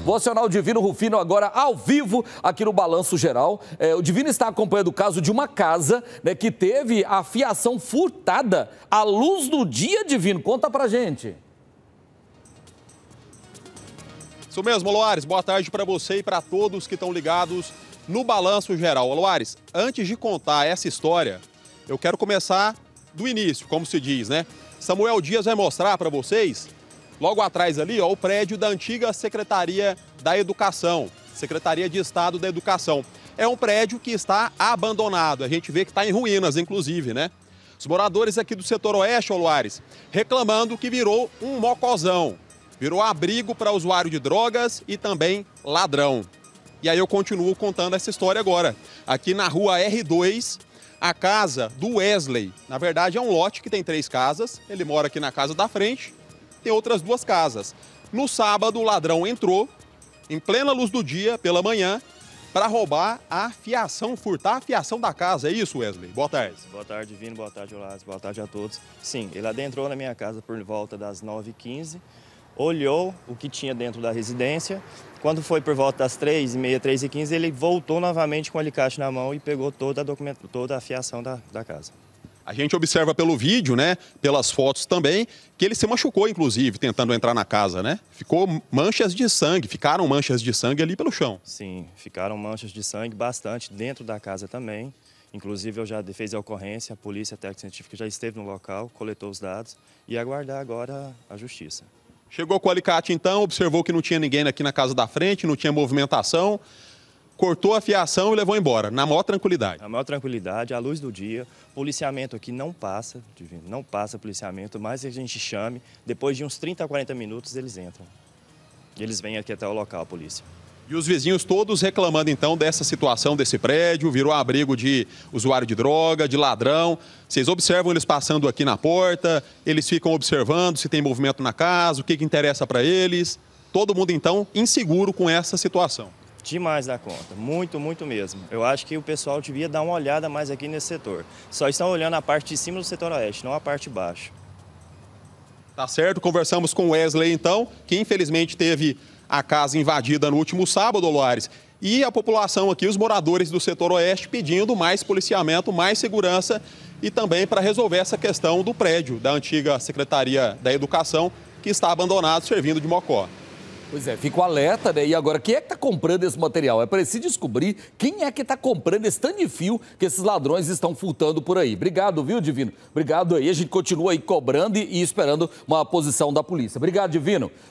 Vou acionar o Divino Rufino agora ao vivo aqui no Balanço Geral. O Divino está acompanhando o caso de uma casa, né, que teve a fiação furtada à luz do dia, Divino. Conta pra gente. Isso mesmo, Loares. Boa tarde para você e para todos que estão ligados no Balanço Geral. Loares, antes de contar essa história, eu quero começar do início, como se diz, né? Samuel Dias vai mostrar para vocês, logo atrás ali, ó, o prédio da antiga Secretaria da Educação, Secretaria de Estado da Educação. É um prédio que está abandonado, a gente vê que está em ruínas, inclusive, né? Os moradores aqui do setor oeste, ó, Loares, reclamando que virou um mocozão, virou abrigo para usuário de drogas e também ladrão. E aí eu continuo contando essa história agora. Aqui na rua R2, a casa do Wesley. Na verdade, é um lote que tem 3 casas. Ele mora aqui na casa da frente, tem outras 2 casas. No sábado, o ladrão entrou, em plena luz do dia, pela manhã, para roubar a fiação, furtar a fiação da casa. É isso, Wesley? Boa tarde. Boa tarde, Divino. Boa tarde, Olás. Boa tarde a todos. Sim, ele adentrou na minha casa por volta das 9h15, olhou o que tinha dentro da residência. Quando foi por volta das 3h30, 3h15, ele voltou novamente com o alicate na mão e pegou toda a fiação da casa. A gente observa pelo vídeo, né, pelas fotos também, que ele se machucou, inclusive, tentando entrar na casa, né? Ficaram manchas de sangue ali pelo chão. Sim, ficaram manchas de sangue bastante dentro da casa também. Inclusive, eu já fiz a ocorrência, a polícia técnica científica já esteve no local, coletou os dados e aguardar agora a justiça. Chegou com o alicate, então, observou que não tinha ninguém aqui na casa da frente, não tinha movimentação, cortou a fiação e levou embora, na maior tranquilidade. Na maior tranquilidade, à luz do dia, policiamento aqui não passa, Divino, não passa policiamento, mas a gente chame, depois de uns 30 a 40 minutos eles entram. Eles vêm aqui até o local, a polícia. E os vizinhos todos reclamando, então, dessa situação desse prédio, virou abrigo de usuário de droga, de ladrão. Vocês observam eles passando aqui na porta, eles ficam observando se tem movimento na casa, o que interessa para eles. Todo mundo, então, inseguro com essa situação. Demais da conta, muito, muito mesmo. Eu acho que o pessoal devia dar uma olhada mais aqui nesse setor. Só estão olhando a parte de cima do setor oeste, não a parte de baixo. Tá certo, conversamos com o Wesley, então, que infelizmente teve a casa invadida no último sábado, Loares, e a população aqui, os moradores do setor oeste, pedindo mais policiamento, mais segurança e também para resolver essa questão do prédio da antiga Secretaria da Educação, que está abandonado, servindo de mocó. Pois é, fica o alerta, né? E agora, quem é que está comprando esse material? É preciso descobrir quem é que está comprando esse tanto de fio que esses ladrões estão furtando por aí. Obrigado, viu, Divino? Obrigado aí. A gente continua aí cobrando e esperando uma posição da polícia. Obrigado, Divino.